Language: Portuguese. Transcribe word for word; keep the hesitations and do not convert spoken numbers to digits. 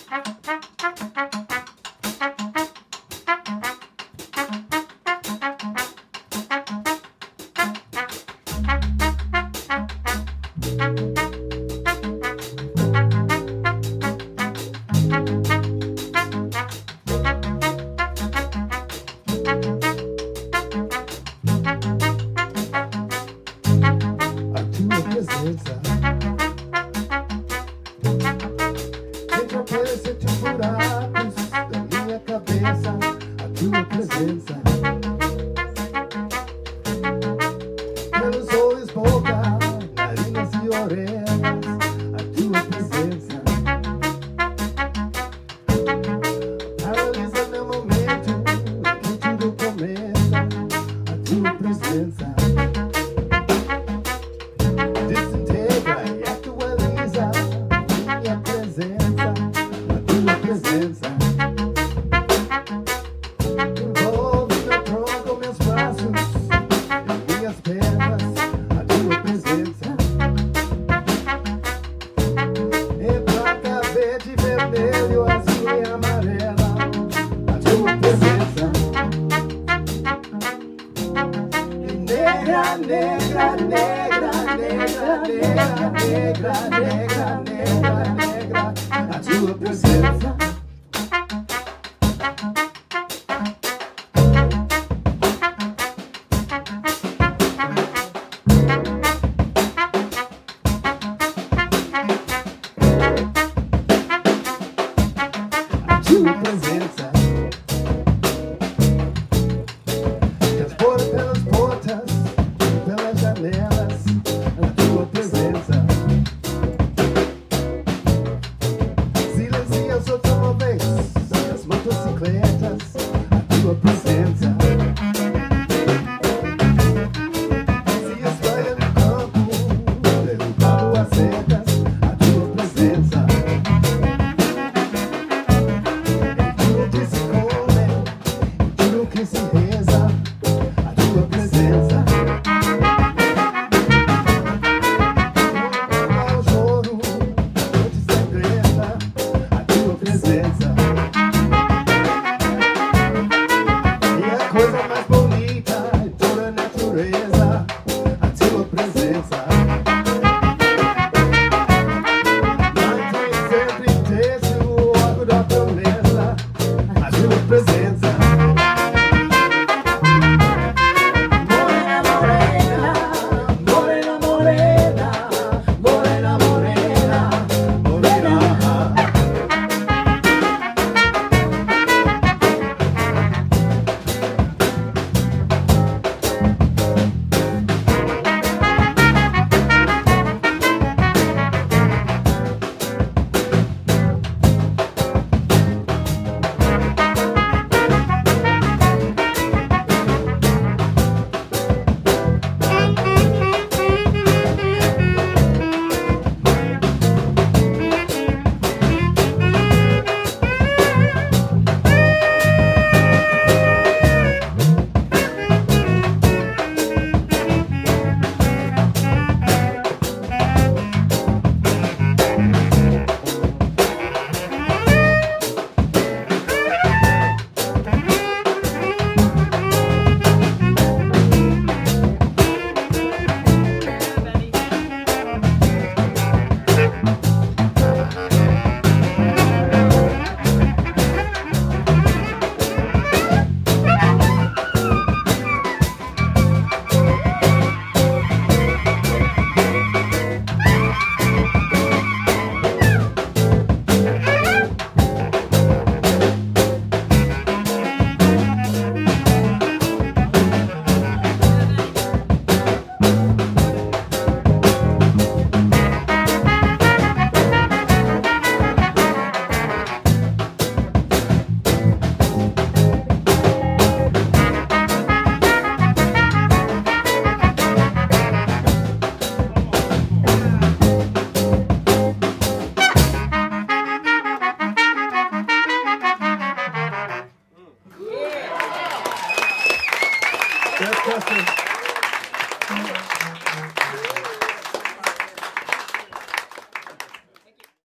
Veja sete buracos da minha cabeça, a tua presença. Pelos olhos, boca, narinas e orelhas, a tua presença. Paralisa meu momento, que tudo começa, a tua presença. Desintegra e atualiza minha presença, a tua presença. Envolve meu tronco, meus braços e minhas pernas, a tua presença. É prata, verde, vermelho, azul e amarela, a tua presença. E negra, negra, negra, negra, negra, negra, negra, negra, negra, a tua presença.